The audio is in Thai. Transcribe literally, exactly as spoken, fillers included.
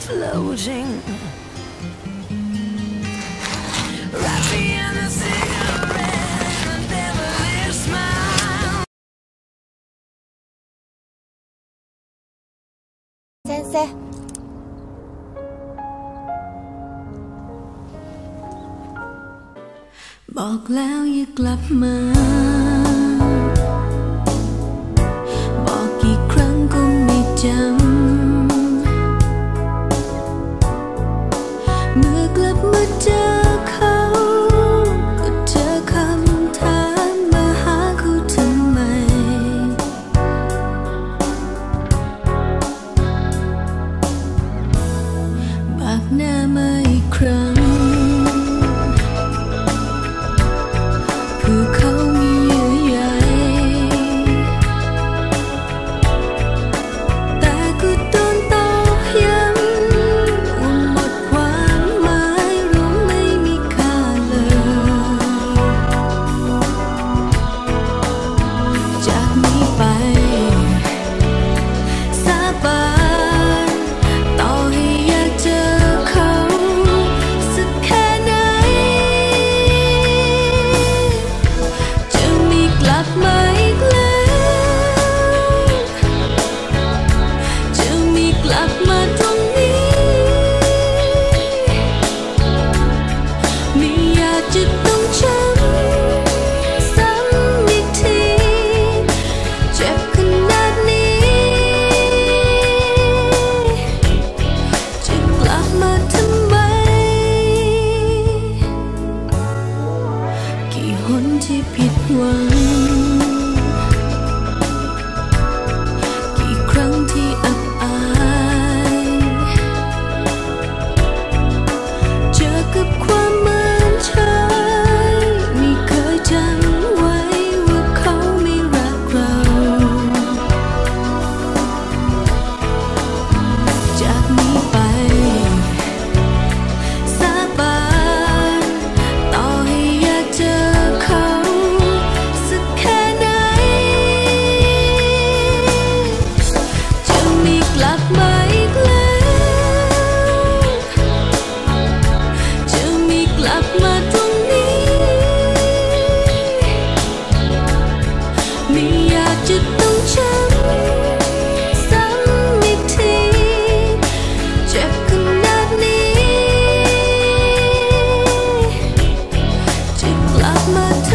floating. Wrap me in a cigarette and a devilish smile. 先生บอกแล้วอย่ากลับมาบอกกี่ครั้งก็ไม่จำเมื่อกลับมาเจอเขาก็เจอคำถามมาหาเขาทำไมบากหน้ามาอีกครั้งคือเขามีเยื่อใยแต่ก็โดนตอกย้ำว่าหมดความหมายเราไม่มีค่าเลยจากนี้ไปสาบานต่อให้อยากเจอเขาสักแค่ไหนจะมีกลับมาอีกแล้วจะมีกลับมาตรงนี้ไม่อยากจะต้องช้ำซ้ำอีกทีเจ็บขนาดนี้จะกลับมาทำไมกี่หนที่ผิดหวังกี่ครั้งที่อับอายเจอกับความเหมือนเฉยไม่เคยจำไว้ว่าเขาไม่รักเราจากนี้ไปสาบานต่อให้อยากเจอเขาสักแค่ไหนจะมีกลับมาอีกแล้วจะมีกลับมาตรงนี้ไม่อยากจะต้องช้ำซ้ำอีกทีเจ็บขนาดนี้จะกลับมาท